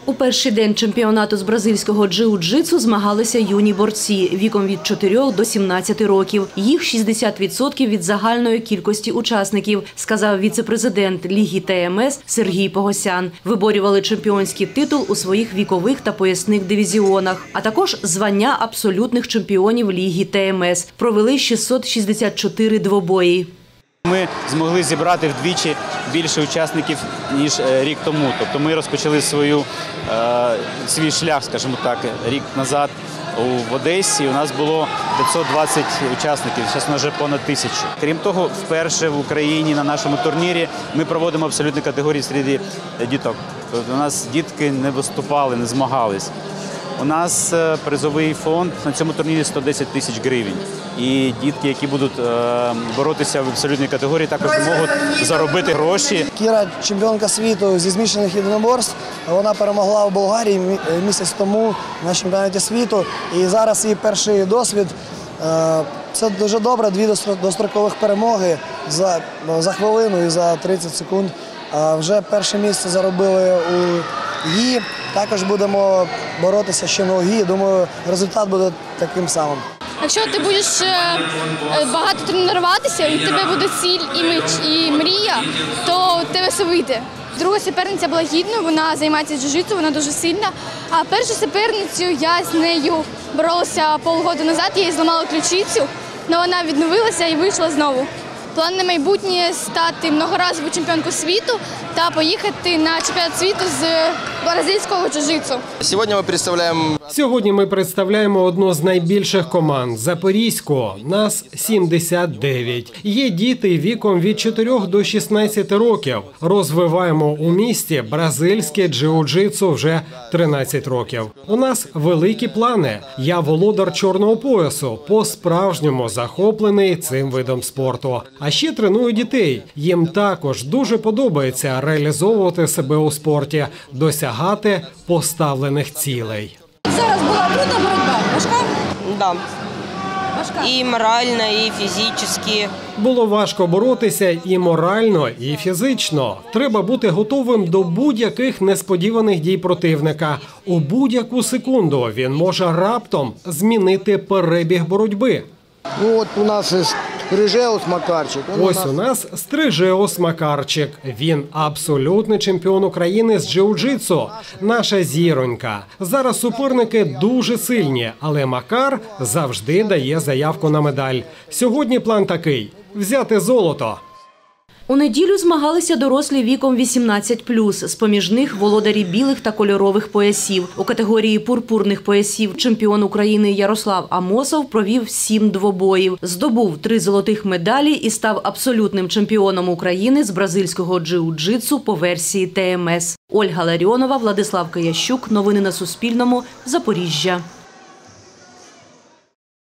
У перший день чемпіонату з бразильського джиу-джитсу змагалися юні борці віком від 4 до 17 років. Їх 60% від загальної кількості учасників, сказав віце-президент Ліги ТМС Сергій Погосян. Виборювали чемпіонський титул у своїх вікових та поясних дивізіонах, а також звання абсолютних чемпіонів Ліги ТМС. Провели 664 двобої. Ми змогли зібрати вдвічі більше учасників, ніж рік тому. Тобто ми розпочали свій шлях, скажімо так, рік назад в Одесі. У нас було 520 учасників, зараз у нас вже понад 1000. Крім того, вперше в Україні на нашому турнірі ми проводимо абсолютні категорії серед діток. Тобто у нас дітки не виступали, не змагались. У нас призовий фонд на цьому турнірі 110 тисяч гривень. І дітки, які будуть боротися в абсолютній категорії, також можуть заробити гроші. Кіра – чемпіонка світу зі змішаних єдиноборств. Вона перемогла в Болгарії місяць тому на чемпіонаті світу. І зараз її перший досвід. Це дуже добре, 2 дострокових перемоги за хвилину і за 30 секунд. Вже перше місце заробили у ГІ. Також будемо боротися ще на ОГІ. Думаю, результат буде таким самим. Якщо ти будеш багато тренуватися, і в тебе буде ціль і мрія, то в тебе все вийде. Друга суперниця була гідною, вона займається джиу-джитсу, вона дуже сильна. А першу суперницю я з нею боролася полгода назад, я їй зламала ключицю, але вона відновилася і вийшла знову. План на майбутнє – стати многоразовою чемпіонкою світу та поїхати на чемпіонат світу з бразильського джиу-джитсу. Сьогодні ми представляємо одну з найбільших команд – Запорізьку. Нас 79. Є діти віком від 4 до 16 років. Розвиваємо у місті бразильське джиу-джитсу вже 13 років. У нас великі плани. Я володар чорного поясу, по-справжньому захоплений цим видом спорту. А ще треную дітей. Їм також дуже подобається реалізовувати себе у спорті, досягати поставлених цілей. Зараз була трудна боротьба? Важка? Да. Важка? І морально, і фізично. Було важко боротися і морально, і фізично. Треба бути готовим до будь-яких несподіваних дій противника. У будь-яку секунду він може раптом змінити перебіг боротьби. Ну от у нас Стрижеус Макарчик. Ось у нас Стрижеус Макарчик. Він абсолютний чемпіон України з джиу-джитсу. Наша зіронька. Зараз суперники дуже сильні, але Макар завжди дає заявку на медаль. Сьогодні план такий – взяти золото. У неділю змагалися дорослі віком 18+, з-поміж них володарі білих та кольорових поясів. У категорії пурпурних поясів чемпіон України Ярослав Амосов провів 7 двобоїв, здобув 3 золотих медалі і став абсолютним чемпіоном України з бразильського джиу-джитсу по версії ТМС. Ольга Ларіонова, Владислав Киящук. Новини на Суспільному. Запоріжжя.